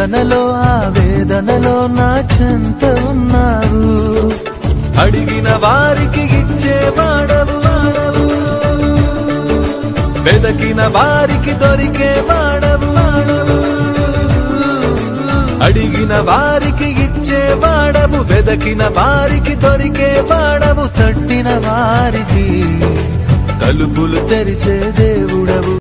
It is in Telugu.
వేదనలో ఆవేదనలో నా చెంత ఉన్నావు. అడిగిన వారికి ఇచ్చేవాడవు, వెదకిన వారికి దొరికేవాడవు. అడిగిన వారికి ఇచ్చేవాడవు, వెదకిన వారికి దొరికేవాడవు. తట్టిన వారికి తలుపులు తెరిచే దేవుడవు.